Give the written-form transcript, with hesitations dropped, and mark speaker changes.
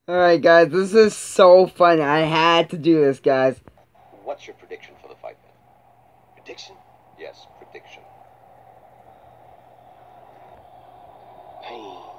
Speaker 1: Alright, guys, this is so fun. I had to do this, guys.
Speaker 2: What's your prediction for the fight, then? Prediction? Yes, prediction. Pain.